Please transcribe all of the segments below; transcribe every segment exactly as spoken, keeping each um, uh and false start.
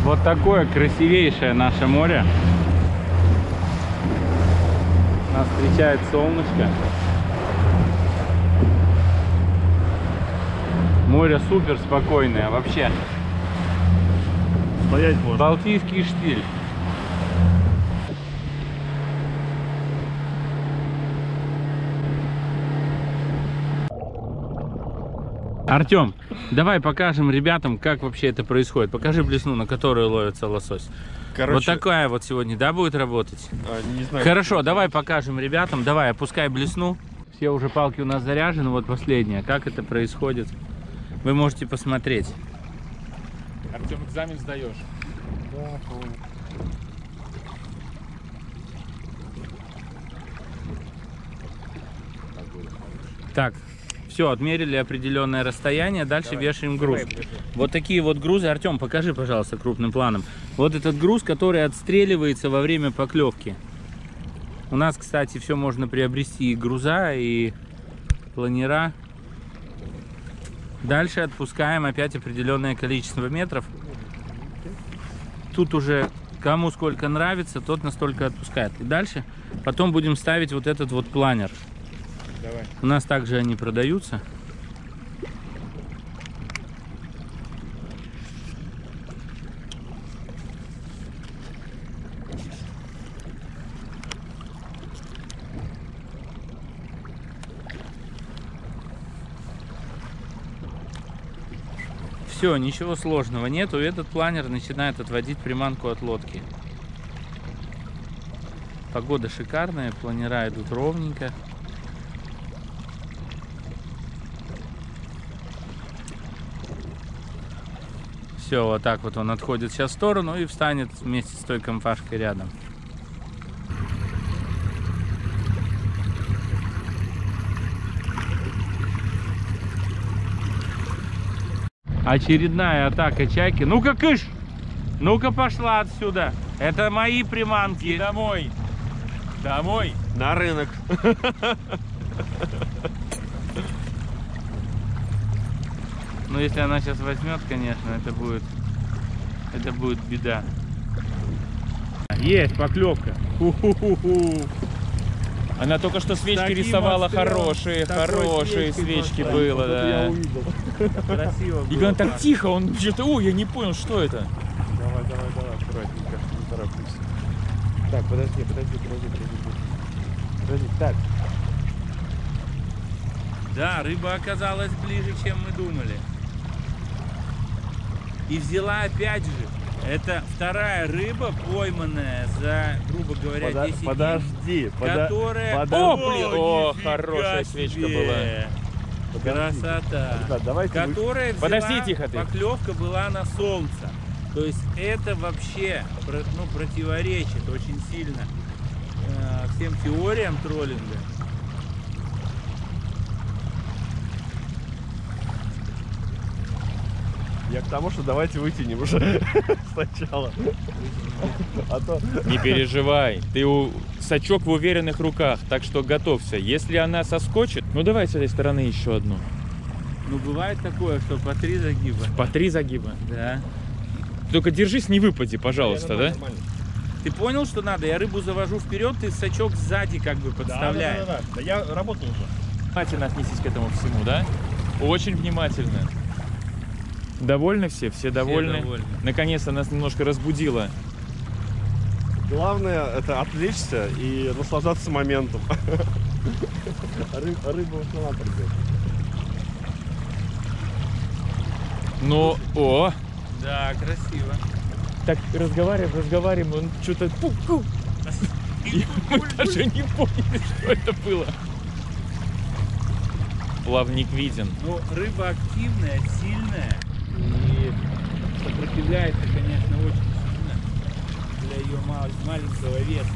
Вот такое красивейшее наше море. Нас встречает солнышко. Море супер спокойное вообще. Стоять можно. Балтийский штиль. Артем, давай покажем ребятам, как вообще это происходит. Покажи блесну, на которую ловится лосось. Короче, вот такая вот сегодня, да, будет работать? А, не знаю. Хорошо, давай покажем ребятам. Давай, опускай блесну. Все уже палки у нас заряжены. Вот последняя. Как это происходит? Вы можете посмотреть. Артем, экзамен сдаешь. Да, так, все, отмерили определенное расстояние. Дальше давай, вешаем груз. Давай, вот такие вот грузы. Артем, покажи, пожалуйста, крупным планом. Вот этот груз, который отстреливается во время поклевки. У нас, кстати, все можно приобрести, и груза, и планера. Дальше отпускаем опять определенное количество метров. Тут уже кому сколько нравится, тот настолько отпускает. И дальше потом будем ставить вот этот вот планер. Давай. У нас также они продаются. Все, ничего сложного нету. Этот планер начинает отводить приманку от лодки. Погода шикарная, планера идут ровненько. Все, вот так вот он отходит сейчас в сторону и встанет вместе с той компашкой рядом. Очередная атака чайки. Ну-ка, кыш! Ну-ка, пошла отсюда. Это мои приманки. И домой. Домой. На рынок. Ну, если она сейчас возьмет, конечно, это будет, это будет беда. Есть поклевка. Ху-ху-ху-ху. Она только что свечки Таким рисовала, отстрелом, хорошие, хорошие свечки просто. было, Вот да. я увидел. Красиво было. И он так тихо, он что-то, ой, я не понял, что это. Давай, давай, давай, аккуратненько, не торопись. Так, подожди, подожди, подожди, подожди. Подожди, так. Да, рыба оказалась ближе, чем мы думали. И взяла опять же. Это вторая рыба, пойманная за, грубо говоря, Подо десять подожди, дней, подо которая... подо О, блин, о, нифига хорошая себе! свечка была. Подожди. Красота. Ребят, давайте вы- Которая взяла, Подожди, тихо ты. поклевка была на солнце. То есть это вообще про- ну, противоречит очень сильно э, всем теориям троллинга. Я к тому, что давайте вытянем уже сначала. А то... Не переживай, ты у... сачок в уверенных руках, так что готовься. Если она соскочит, ну давай с этой стороны еще одну. Ну бывает такое, что по три загиба. По три загиба. Да. Только держись, не выпади, пожалуйста, да? Ты понял, что надо? Я рыбу завожу вперед, ты сачок сзади как бы подставляешь. Да, да, да, да. Да я работал уже. Внимательно отнесись к этому всему, да? Очень внимательно. Довольны все? Все довольны? довольны. Наконец-то нас немножко разбудила. Главное это отвлечься и наслаждаться моментом. Ры- Рыба ушла придет. Ну, о! Да, красиво. Так разговариваем, разговариваем, он что-то... пу-ку. И мы даже не поняли, что это было. Плавник виден. Ну, рыба активная, сильная и сопротивляется, конечно, очень сильно для ее мал- маленького веса.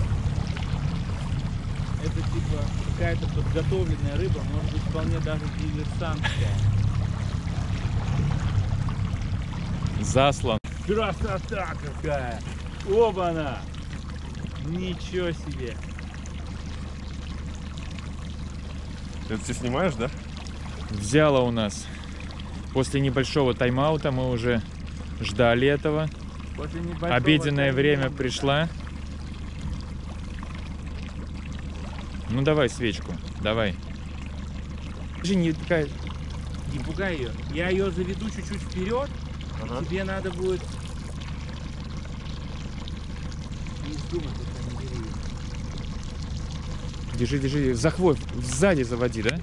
Это типа какая-то подготовленная рыба, может быть вполне даже диверсантская. Заслан. Красота какая! Оба-на! Ничего себе! Ты это все снимаешь, да? Взяла у нас. После небольшого тайм-аута мы уже ждали этого. После небольшого Обеденное время тайминга, пришло. Ну давай свечку, давай. Ты не такая... да. Не пугай ее. Я ее заведу чуть-чуть вперед. Ага. Тебе надо будет... Не вздумай, только не бери её. Держи, держи, за хвост, сзади заводи, да?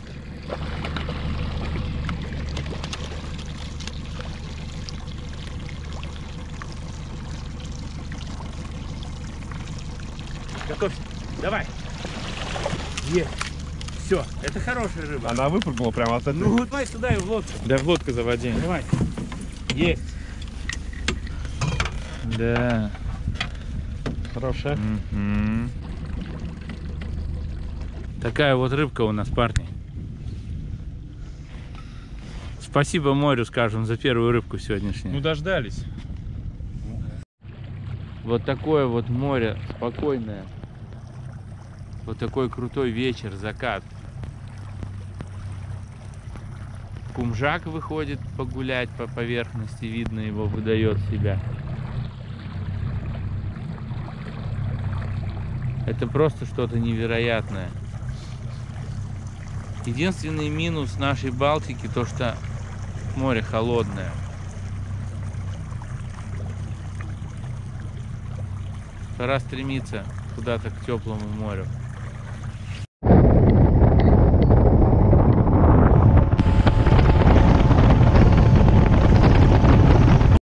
Готовься. Давай. Есть. Все, это хорошая рыба. Она выпрыгнула прямо от этого. Ну, давай сюда и в лодку. Да в лодку заводи. Давай. Есть. Да. Хорошая. Мгм. Такая вот рыбка у нас, парни. Спасибо морю, скажем, за первую рыбку сегодняшнюю. Ну дождались. Вот такое вот море спокойное. Вот такой крутой вечер, закат. Кумжак выходит погулять по поверхности, видно его, выдает себя. Это просто что-то невероятное. Единственный минус нашей Балтики то, что море холодное. Пора стремиться куда-то к теплому морю.